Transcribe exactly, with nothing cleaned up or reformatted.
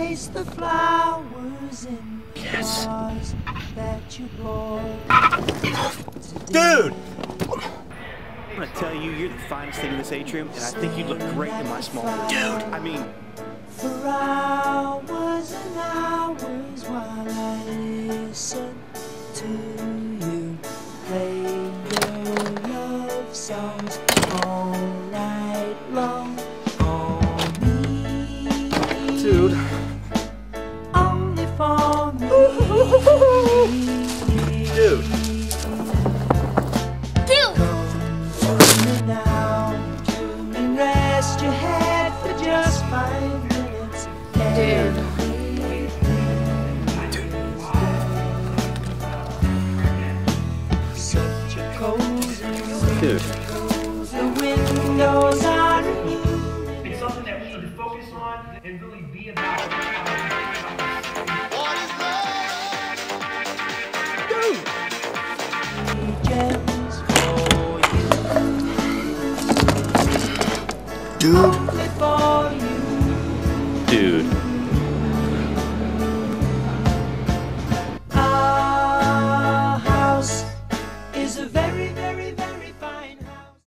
place the flowers in the Yes. vase that you bought. Dude! I'm gonna tell you, you're the finest thing in this atrium, and I think you'd look great in my small room. Dude! I mean, For hours and hours while I listen to you play your love songs all night long for me. Dude. Only for me. Dude. Dude. Come now to me, rest your head for just five minutes. Dude. Such a cozy Dude. the windows are new. It's something that we need to focus on and really be about. Gems for you. Dude. Only for you. Dude.